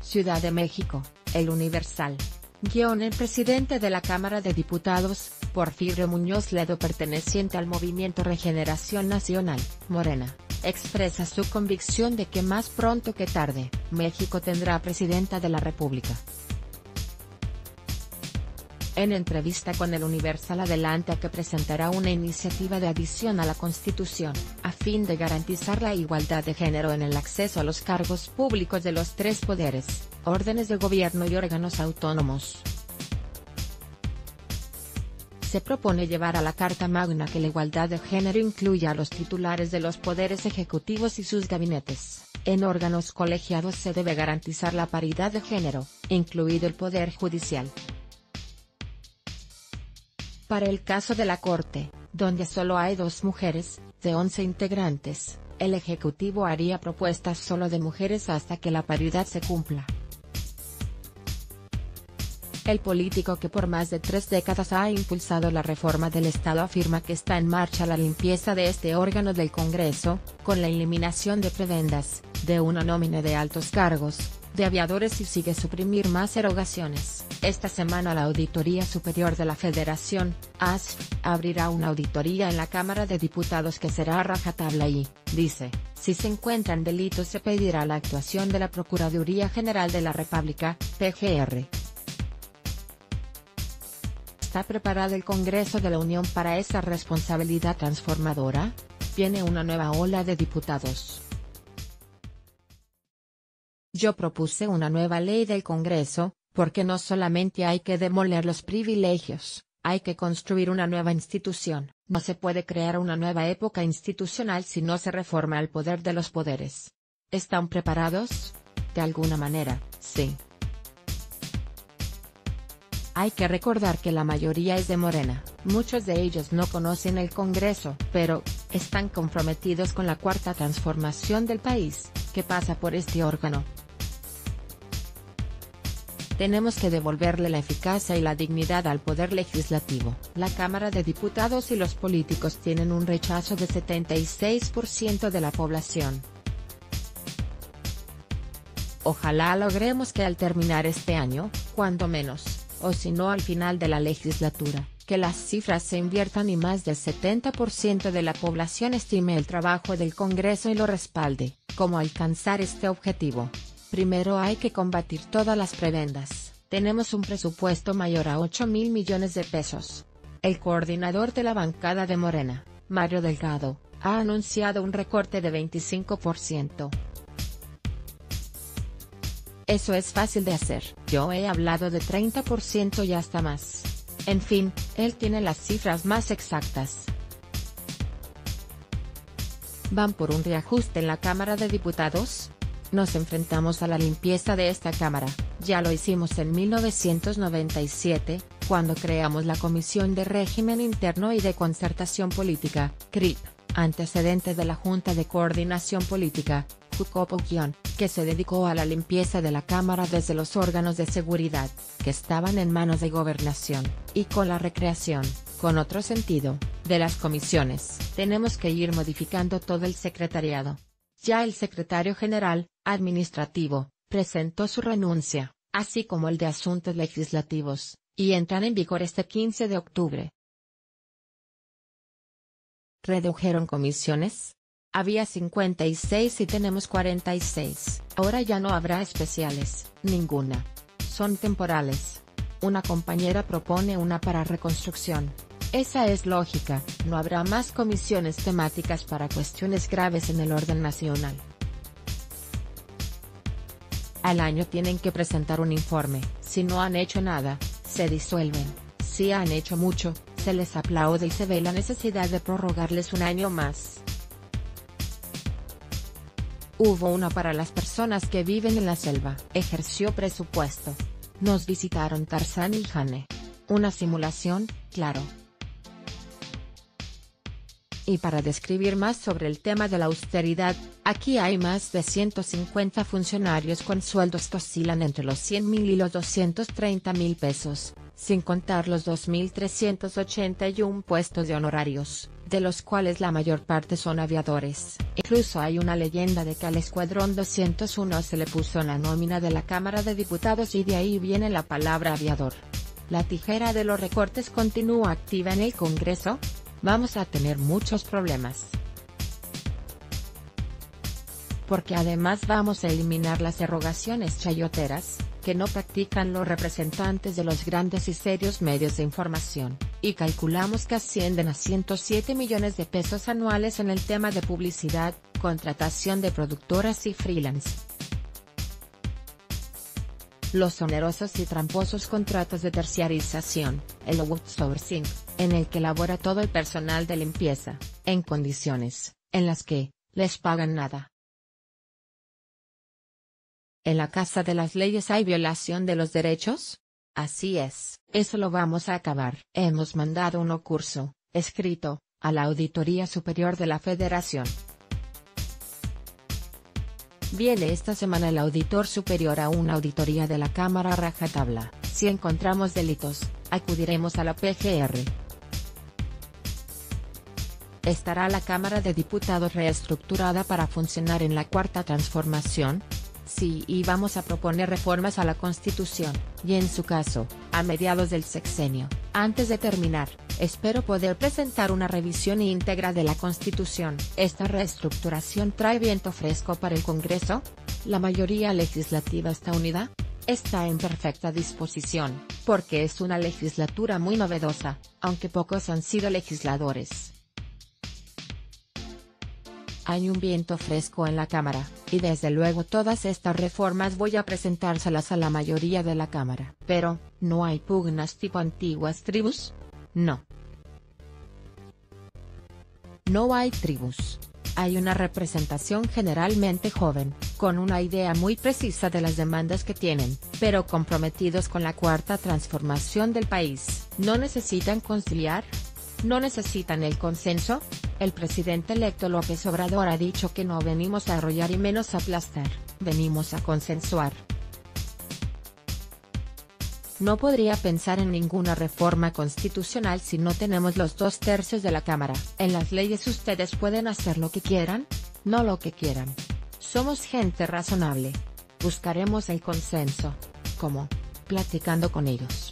Ciudad de México, El Universal. El presidente de la Cámara de Diputados, Porfirio Muñoz Ledo, perteneciente al Movimiento Regeneración Nacional, Morena, expresa su convicción de que más pronto que tarde, México tendrá presidenta de la República. En entrevista con El Universal adelanta que presentará una iniciativa de adición a la Constitución, a fin de garantizar la igualdad de género en el acceso a los cargos públicos de los tres poderes, órdenes de gobierno y órganos autónomos. Se propone llevar a la Carta Magna que la igualdad de género incluya a los titulares de los poderes ejecutivos y sus gabinetes. En órganos colegiados se debe garantizar la paridad de género, incluido el Poder Judicial. Para el caso de la Corte, donde solo hay 2 mujeres, de 11 integrantes, el Ejecutivo haría propuestas solo de mujeres hasta que la paridad se cumpla. El político, que por más de 3 décadas ha impulsado la reforma del Estado, afirma que está en marcha la limpieza de este órgano del Congreso, con la eliminación de prebendas, de una nómina de altos cargos, de aviadores, y sigue suprimir más erogaciones. Esta semana la Auditoría Superior de la Federación, ASF, abrirá una auditoría en la Cámara de Diputados que será a rajatabla y, dice, si se encuentran delitos se pedirá la actuación de la Procuraduría General de la República, PGR. ¿Está preparado el Congreso de la Unión para esa responsabilidad transformadora? Viene una nueva ola de diputados. Yo propuse una nueva ley del Congreso, porque no solamente hay que demoler los privilegios, hay que construir una nueva institución. No se puede crear una nueva época institucional si no se reforma el poder de los poderes. ¿Están preparados? De alguna manera, sí. Hay que recordar que la mayoría es de Morena, muchos de ellos no conocen el Congreso, pero están comprometidos con la cuarta transformación del país, que pasa por este órgano. Tenemos que devolverle la eficacia y la dignidad al poder legislativo. La Cámara de Diputados y los políticos tienen un rechazo de 76% de la población. Ojalá logremos que al terminar este año, cuando menos, o si no al final de la legislatura, que las cifras se inviertan y más del 70% de la población estime el trabajo del Congreso y lo respalde. ¿Cómo alcanzar este objetivo? Primero hay que combatir todas las prebendas. Tenemos un presupuesto mayor a 8.000 millones de pesos. El coordinador de la bancada de Morena, Mario Delgado, ha anunciado un recorte de 25%. Eso es fácil de hacer. Yo he hablado de 30% y hasta más. En fin, él tiene las cifras más exactas. ¿Van por un reajuste en la Cámara de Diputados? Nos enfrentamos a la limpieza de esta Cámara, ya lo hicimos en 1997, cuando creamos la Comisión de Régimen Interno y de Concertación Política, CRIP, antecedente de la Junta de Coordinación Política, JUCOPO, que se dedicó a la limpieza de la Cámara desde los órganos de seguridad, que estaban en manos de Gobernación, y con la recreación, con otro sentido, de las comisiones. Tenemos que ir modificando todo el secretariado. Ya el secretario general, administrativo, presentó su renuncia, así como el de Asuntos Legislativos, y entran en vigor este 15 de octubre. ¿Redujeron comisiones? Había 56 y tenemos 46. Ahora ya no habrá especiales, ninguna. Son temporales. Una compañera propone una para reconstrucción. Esa es lógica, no habrá más comisiones temáticas para cuestiones graves en el orden nacional. Al año tienen que presentar un informe. Si no han hecho nada, se disuelven. Si han hecho mucho, se les aplaude y se ve la necesidad de prorrogarles un año más. Hubo una para las personas que viven en la selva. Ejerció presupuesto. Nos visitaron Tarzán y Jane. Una simulación, claro. Y para describir más sobre el tema de la austeridad, aquí hay más de 150 funcionarios con sueldos que oscilan entre los 100.000 y los 230.000 pesos, sin contar los 2.381 puestos de honorarios. de los cuales la mayor parte son aviadores. Incluso hay una leyenda de que al Escuadrón 201 se le puso en la nómina de la Cámara de Diputados y de ahí viene la palabra aviador. ¿La tijera de los recortes continúa activa en el Congreso? Vamos a tener muchos problemas. Porque además vamos a eliminar las erogaciones chayoteras, que no practican los representantes de los grandes y serios medios de información, y calculamos que ascienden a 107 millones de pesos anuales en el tema de publicidad, contratación de productoras y freelance. Los onerosos y tramposos contratos de terciarización, el outsourcing, en el que labora todo el personal de limpieza, en condiciones, en las que, les pagan nada. ¿En la Casa de las Leyes hay violación de los derechos? Así es, eso lo vamos a acabar. Hemos mandado un curso, escrito, a la Auditoría Superior de la Federación. Viene esta semana el auditor superior a una auditoría de la Cámara a rajatabla. Si encontramos delitos, acudiremos a la PGR. ¿Estará la Cámara de Diputados reestructurada para funcionar en la Cuarta Transformación? Sí, y vamos a proponer reformas a la Constitución, y en su caso, a mediados del sexenio. Antes de terminar, espero poder presentar una revisión íntegra de la Constitución. ¿Esta reestructuración trae viento fresco para el Congreso? ¿La mayoría legislativa está unida? Está en perfecta disposición, porque es una legislatura muy novedosa, aunque pocos han sido legisladores. Hay un viento fresco en la Cámara, y desde luego todas estas reformas voy a presentárselas a la mayoría de la Cámara. Pero, ¿no hay pugnas tipo antiguas tribus? No. No hay tribus. Hay una representación generalmente joven, con una idea muy precisa de las demandas que tienen, pero comprometidos con la Cuarta Transformación del país. ¿No necesitan conciliar? ¿No necesitan el consenso? El presidente electo López Obrador ha dicho que no venimos a arrollar y menos a aplastar, venimos a consensuar. No podría pensar en ninguna reforma constitucional si no tenemos los 2/3 de la Cámara. En las leyes ustedes pueden hacer lo que quieran, no lo que quieran. Somos gente razonable. Buscaremos el consenso. ¿Cómo? Platicando con ellos.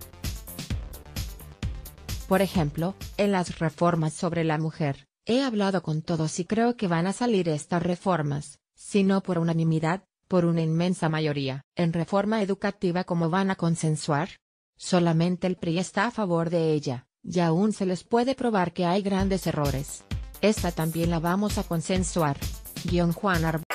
Por ejemplo, en las reformas sobre la mujer, he hablado con todos y creo que van a salir estas reformas, si no por unanimidad, por una inmensa mayoría. En reforma educativa, ¿cómo van a consensuar? Solamente el PRI está a favor de ella, y aún se les puede probar que hay grandes errores. Esta también la vamos a consensuar. Juan